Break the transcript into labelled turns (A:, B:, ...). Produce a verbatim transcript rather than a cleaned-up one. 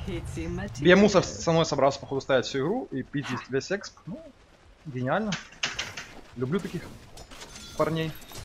A: Биомусор со мной собрался, походу, ставить всю игру и пить весь эксп. Ну, гениально. Люблю таких парней.